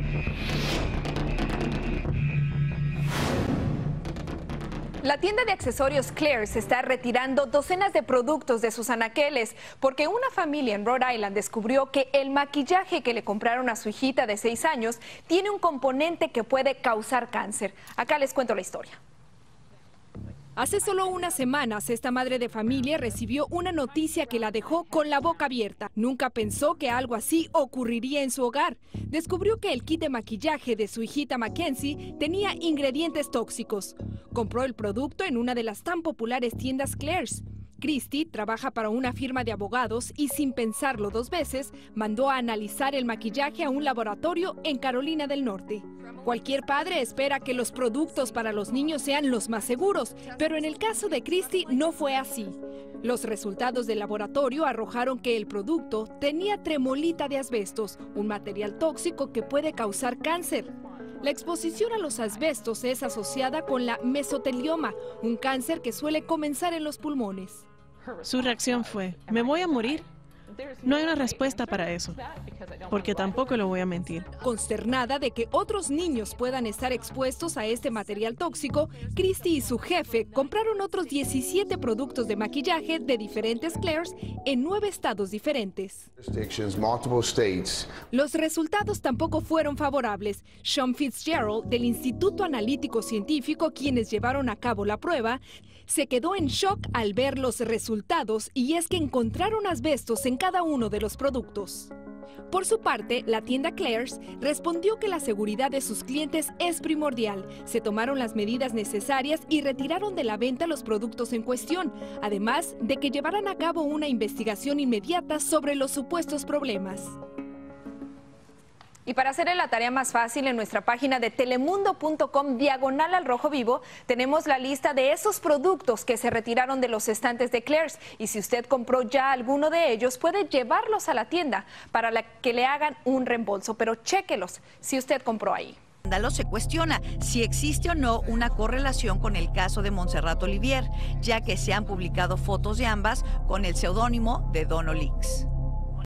La tienda de accesorios Claire's está retirando docenas de productos de sus anaqueles porque una familia en Rhode Island descubrió que el maquillaje que le compraron a su hijita de 6 años tiene un componente que puede causar cáncer. Acá les cuento la historia. Hace solo unas semanas, esta madre de familia recibió una noticia que la dejó con la boca abierta. Nunca pensó que algo así ocurriría en su hogar. Descubrió que el kit de maquillaje de su hijita Mackenzie tenía ingredientes tóxicos. Compró el producto en una de las tan populares tiendas Claire's. Christy trabaja para una firma de abogados y sin pensarlo 2 veces, mandó a analizar el maquillaje a un laboratorio en Carolina del Norte. Cualquier padre espera que los productos para los niños sean los más seguros, pero en el caso de Christy no fue así. Los resultados del laboratorio arrojaron que el producto tenía tremolita de asbestos, un material tóxico que puede causar cáncer. La exposición a los asbestos es asociada con la mesotelioma, un cáncer que suele comenzar en los pulmones. Su reacción fue, ¿me voy a morir? No hay una respuesta para eso, porque tampoco lo voy a mentir. Consternada de que otros niños puedan estar expuestos a este material tóxico, Christy y su jefe compraron otros 17 productos de maquillaje de diferentes Claire's en 9 estados diferentes. Los resultados tampoco fueron favorables. Sean Fitzgerald, del Instituto Analítico Científico, quienes llevaron a cabo la prueba, se quedó en shock al ver los resultados, y es que encontraron asbestos en cada uno de los productos. Por su parte, la tienda Claire's respondió que la seguridad de sus clientes es primordial. Se tomaron las medidas necesarias y retiraron de la venta los productos en cuestión, además de que llevarán a cabo una investigación inmediata sobre los supuestos problemas. Y para hacerle la tarea más fácil, en nuestra página de telemundo.com/al-rojo-vivo tenemos la lista de esos productos que se retiraron de los estantes de Claire's. Y si usted compró ya alguno de ellos, puede llevarlos a la tienda para que le hagan un reembolso. Pero chéquelos si usted compró ahí. Se cuestiona si existe o no una correlación con el caso de Montserrat Olivier, ya que se han publicado fotos de ambas con el seudónimo de Dono Leaks.